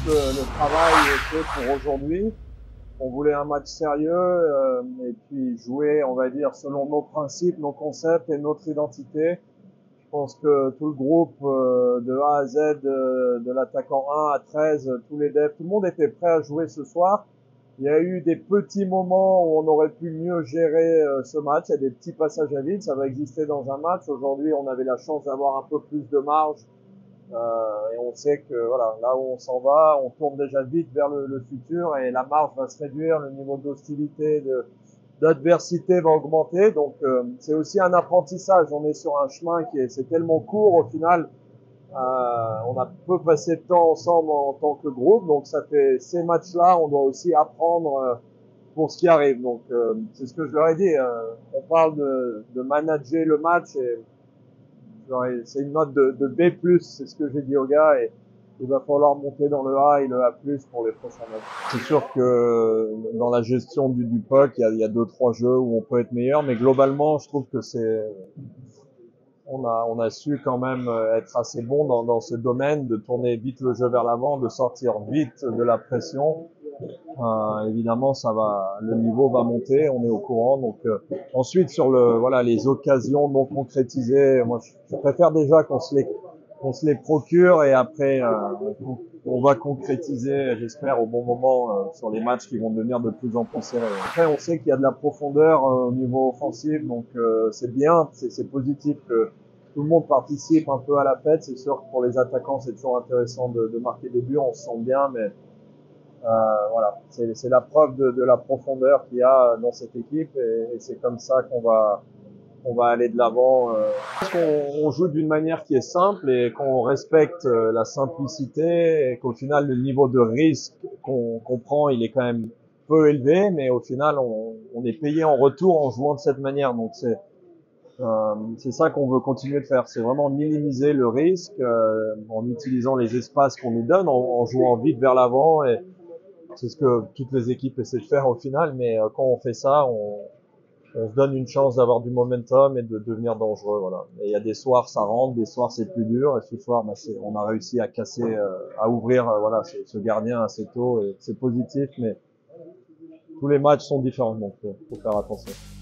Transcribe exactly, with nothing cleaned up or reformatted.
le, le travail fait pour aujourd'hui. On voulait un match sérieux euh, et puis jouer, on va dire, selon nos principes, nos concepts et notre identité. Je pense que tout le groupe, euh, de A à Z, euh, de l'attaquant un à treize, tous les devs, tout le monde était prêt à jouer ce soir. Il y a eu des petits moments où on aurait pu mieux gérer euh, ce match. Il y a des petits passages à vide, ça va exister dans un match. Aujourd'hui, on avait la chance d'avoir un peu plus de marge. Euh, et on sait que voilà, là où on s'en va, on tourne déjà vite vers le, le futur et la marge va se réduire, le niveau d'hostilité, de, d'adversité va augmenter. Donc euh, c'est aussi un apprentissage. On est sur un chemin qui est c'est tellement court au final. Euh, on a peu passé de temps ensemble en tant que groupe, donc ça fait ces matchs-là, on doit aussi apprendre euh, pour ce qui arrive. Donc euh, c'est ce que je leur ai dit. Euh, on parle de, de manager le match et c'est une note de, de B plus, c'est ce que j'ai dit aux gars, et il va falloir monter dans le A et le A plus pour les prochains matchs. C'est sûr que dans la gestion du, du P O C, il y a, il y a deux, trois jeux où on peut être meilleur, mais globalement, je trouve que c'est, on a, on a su quand même être assez bon dans, dans ce domaine, de tourner vite le jeu vers l'avant, de sortir vite de la pression. Euh, évidemment, ça va, le niveau va monter, on est au courant. Donc euh, ensuite sur le, voilà, les occasions non concrétisées, moi je, je préfère déjà qu'on se les, qu'on se les procure et après euh, on, on va concrétiser, j'espère au bon moment euh, sur les matchs qui vont devenir de plus en plus serrés. Après, on sait qu'il y a de la profondeur euh, au niveau offensif, donc euh, c'est bien, c'est, c'est positif que tout le monde participe un peu à la fête. C'est sûr que pour les attaquants, c'est toujours intéressant de, de marquer des buts, on se sent bien, mais Euh, voilà, c'est, c'est la preuve de, de la profondeur qu'il y a dans cette équipe et, et c'est comme ça qu'on va on va aller de l'avant. Euh. Je pense qu'on on joue d'une manière qui est simple et qu'on respecte euh, la simplicité et qu'au final le niveau de risque qu'on, qu'on prend il est quand même peu élevé, mais au final on, on est payé en retour en jouant de cette manière. Donc c'est euh, c'est ça qu'on veut continuer de faire, c'est vraiment minimiser le risque euh, en utilisant les espaces qu'on nous donne, en, en jouant vite vers l'avant et c'est ce que toutes les équipes essaient de faire au final, mais euh, quand on fait ça, on, on se donne une chance d'avoir du momentum et de devenir dangereux. Voilà. Et il y a des soirs ça rentre, des soirs c'est plus dur. Et ce soir, bah, c'est, on a réussi à casser, euh, à ouvrir, euh, voilà, ce, ce gardien assez tôt. Et c'est positif, mais tous les matchs sont différents, donc faut, faut faire attention.